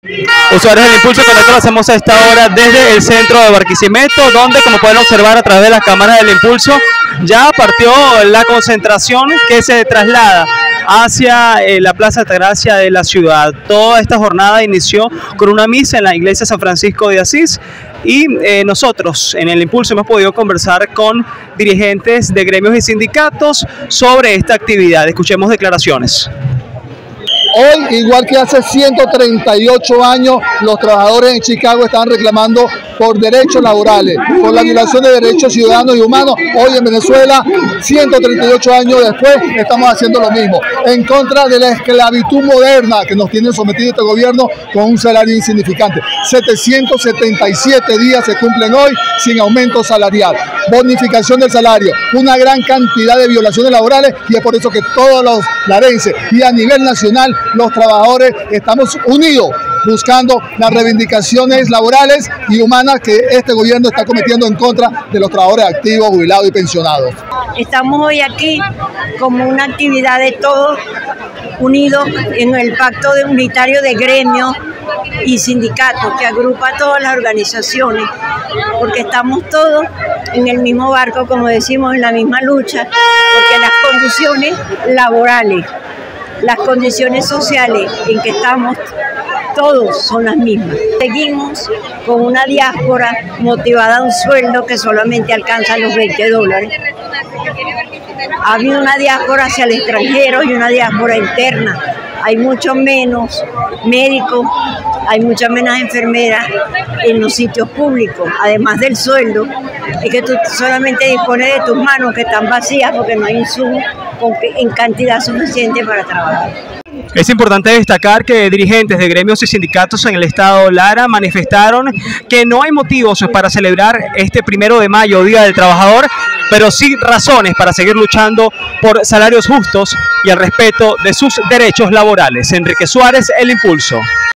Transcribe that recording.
Usuarios del Impulso, con esto lo hacemos a esta hora desde el centro de Barquisimeto, donde, como pueden observar a través de las cámaras del Impulso, ya partió la concentración que se traslada hacia la Plaza Altagracia de la ciudad. Toda esta jornada inició con una misa en la iglesia San Francisco de Asís y nosotros en el Impulso hemos podido conversar con dirigentes de gremios y sindicatos sobre esta actividad. Escuchemos declaraciones. Hoy, igual que hace 138 años, los trabajadores en Chicago estaban reclamando por derechos laborales, por la violación de derechos ciudadanos y humanos. Hoy en Venezuela, 138 años después, estamos haciendo lo mismo, en contra de la esclavitud moderna que nos tiene sometido este gobierno con un salario insignificante. 777 días se cumplen hoy sin aumento salarial, bonificación del salario, una gran cantidad de violaciones laborales, y es por eso que todos los larenses y a nivel nacional los trabajadores estamos unidos buscando las reivindicaciones laborales y humanas que este gobierno está cometiendo en contra de los trabajadores activos, jubilados y pensionados. Estamos hoy aquí como una actividad de todos unidos en el pacto unitario de gremios y sindicatos que agrupa a todas las organizaciones, porque estamos todos en el mismo barco, como decimos, en la misma lucha, porque las condiciones laborales, las condiciones sociales en que estamos todos son las mismas. Seguimos con una diáspora motivada a un sueldo que solamente alcanza los $20. Ha habido una diáspora hacia el extranjero y una diáspora interna. Hay mucho menos médicos, hay muchas menos enfermeras en los sitios públicos. Además del sueldo, es que tú solamente dispones de tus manos que están vacías porque no hay insumos en cantidad suficiente para trabajar. Es importante destacar que dirigentes de gremios y sindicatos en el estado Lara manifestaron que no hay motivos para celebrar este 1 de mayo, Día del Trabajador, pero sí razones para seguir luchando por salarios justos y el respeto de sus derechos laborales. Enrique Suárez, El Impulso.